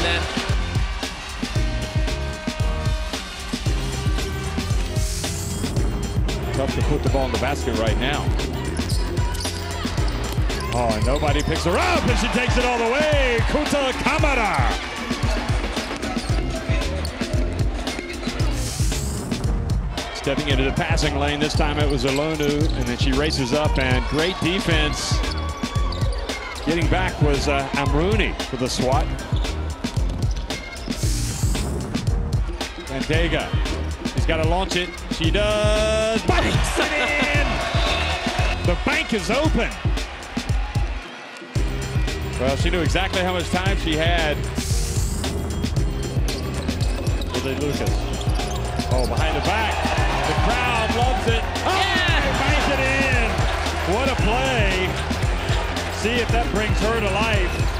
net. Tough to put the ball in the basket right now. Oh, and nobody picks her up, and she takes it all the way. Kouta Camara. Stepping into the passing lane. This time it was Alonu, and then she races up, and great defense. Getting back was Hamrouni for the swat. Gandega. She's got to launch it. She does. Banks it in. The bank is open. Well, she knew exactly how much time she had. Lucas. Oh, behind the back. The crowd loves it. Oh, yeah! Banks it in. What a play. See if that brings her to life.